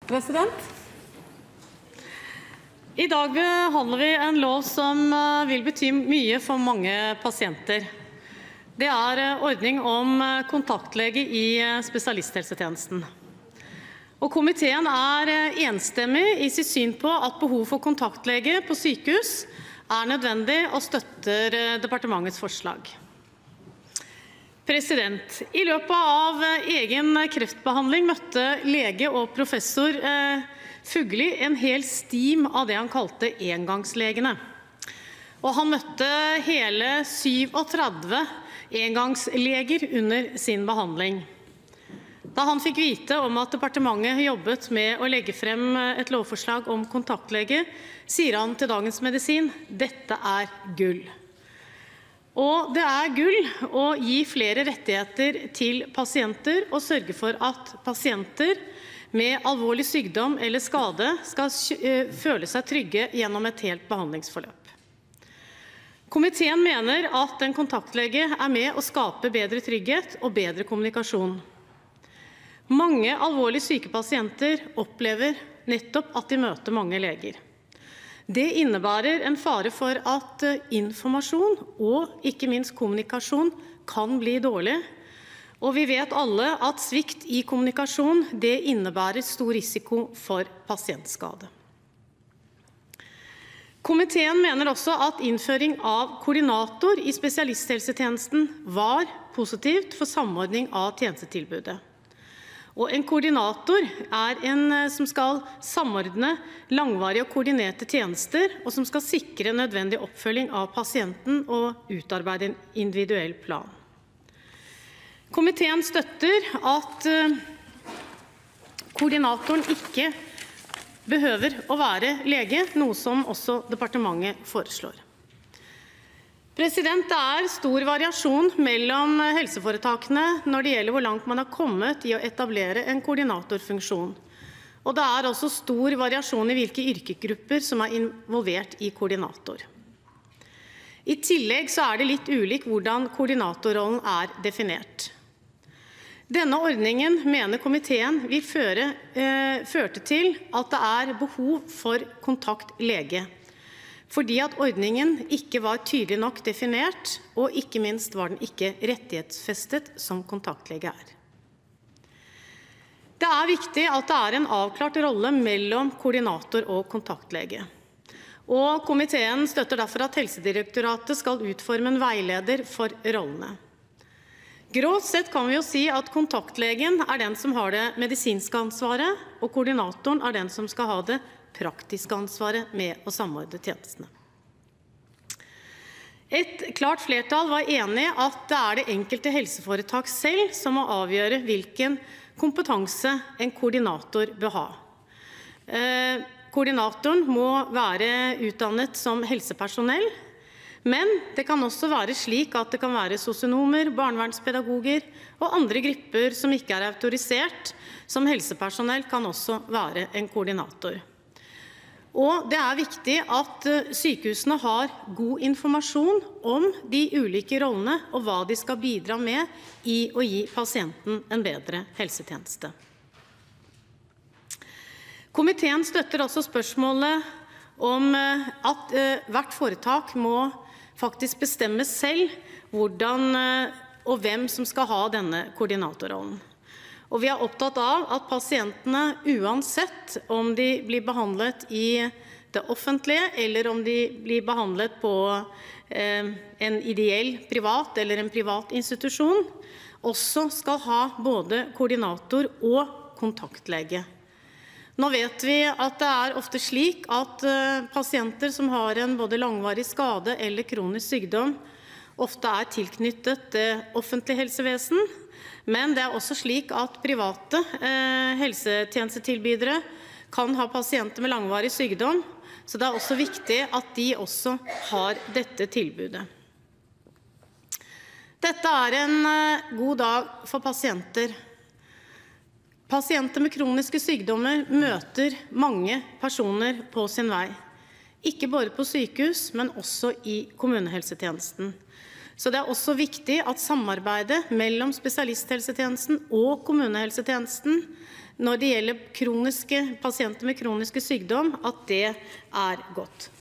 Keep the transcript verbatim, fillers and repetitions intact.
President. I dag behandler vi en lov som vil bety mye for mange pasienter. Det er ordning om kontaktlege i spesialisthelsetjenesten. Og komiteen er enstemmig i sitt syn på at behov for kontaktlege på sykehus er nødvendig og støtter departementets forslag. President, i løpet av egen kreftbehandling møtte lege og professor eh, Fugli en hel stim av det han kalte engangslegene. Og han møtte hele syvogtredve engangsleger under sin behandling. Da han fikk vite om at departementet jobbet med å legge frem et lovforslag om kontaktlege, sier han til Dagens Medisin: «Dette er gull». Og det er gull å gi flere rettigheter til pasienter og sørge for at pasienter med alvorlig sykdom eller skade skal føle seg trygge gjennom et helt behandlingsforløp. Komiteen mener at en kontaktlege er med å skape bedre trygghet og bedre kommunikasjon. Mange alvorlig syke pasienter opplever nettopp at de møter mange leger. Det innebærer en fare for at informasjon og ikke minst kommunikasjon kan bli dårlig, og vi vet alle at svikt i kommunikasjon det innebærer stor risiko for pasientskade. Komiteen mener også at innføring av koordinator i spesialisthelsetjenesten var positivt for samordning av tjenestetilbudet. Og en koordinator er en som skal samordne langvarige og koordinerte tjenester, og som skal sikre nødvendig oppfølging av pasienten og utarbeide en individuell plan. Komiteen støtter at koordinatoren ikke behøver å være lege, noe som også departementet foreslår. President, det er stor variasjon mellom helseforetakene når det gjelder hvor langt man har kommet i å etablere en koordinatorfunksjon. Og det er også stor variasjon i hvilke yrkesgrupper som er involvert i koordinator. I tillegg så er det litt ulik hvordan koordinatorrollen er definert. Denne ordningen mener komiteen vil føre, eh, førte til at det er behov for kontaktlege, fordi at ordningen ikke var tydelig nok definert, og ikke minst var den ikke rettighetsfestet som kontaktlege er. Det er viktig at det er en avklart rolle mellom koordinator og kontaktlege. Og komiteen støtter derfor at Helsedirektoratet skal utforme en veileder for rollene. Grovt sett kan vi jo si at kontaktlegen er den som har det medisinske ansvaret, og koordinatoren er den som skal ha det praktiske ansvaret med å samordne tjenestene. Et klart flertall var enig at det er det enkelte helseforetak selv som må avgjøre hvilken kompetanse en koordinator bør ha. Eh, koordinatoren må være utdannet som helsepersonell, men det kan også være slik at det kan være sosionomer, barnevernspedagoger og andre grupper som ikke er autorisert som helsepersonell kan også være en koordinator. Og det er viktig at sykehusene har god informasjon om de ulike rollene og hva de skal bidra med i å gi pasienten en bedre helsetjeneste. Komiteen støtter også spørsmålet om at hvert foretak må faktisk bestemme selv hvordan og hvem som skal ha denne koordinatorrollen. Og vi er opptatt av at pasientene, uansett om de blir behandlet i det offentlige, eller om de blir behandlet på eh, en ideell privat eller en privat institusjon, også skal ha både koordinator og kontaktlege. Nå vet vi at det er ofte slik at eh, pasienter som har en både langvarig skade eller kronisk sykdom, ofte er tilknyttet det offentlige helsevesen, men det er også slik at private eh, helsetjenestetilbydere kan ha pasienter med langvarig sykdom, så det er også viktig at de også har dette tilbudet. Dette er en eh, god dag for pasienter. Pasienter med kroniske sykdommer møter mange personer på sin vei. Ikke bare på sykehus, men også i kommunehelsetjenesten. Så det er også viktig at samarbeidet mellom spesialisthelsetjenesten og kommunehelsetjenesten når det gjelder kroniske, pasienter med kroniske sykdom, at det er godt.